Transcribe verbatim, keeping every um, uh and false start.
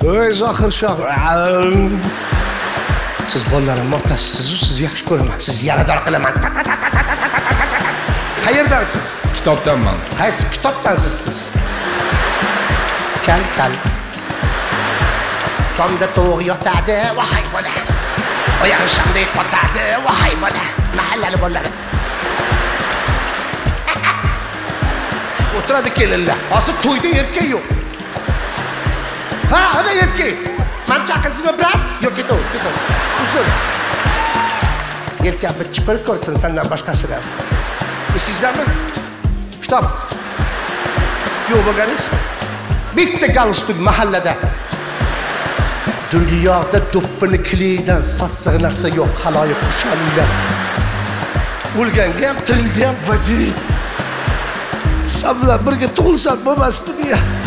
Ey Zohir Shoh. Siz bolalarim otasiz, siz yaxshi ko'raman. Siz yarador qilaman. Qayerdansiz? Kitobdanman. Qaysi kitobdansiz siz? Kal kal. Tomda to'g'ri yotadi, vohay bola. Oyog'i shamdek qotadi, vohay bola. Mahallali bolalar. O'tiradi kelinlar. Hozir to'yda erkak yo'q. Ha, ana erkak. Men chaqirdim, brat. Yo'q, ketav, ketav. Uzun. Erkak bir chipir ko'rsin sendan boshqasini. Esingizdarmi? Kitob. Yo'q bo'lganingiz. Bitta galstuk mahallada. Dunyoda do'ppini kilidan sassiq narsa yo'q, haloyiq ishoninglar. O'lganga ham, tirilga ham vaji. Sen bilan birga tug'ilsam bo'lmasmi deya.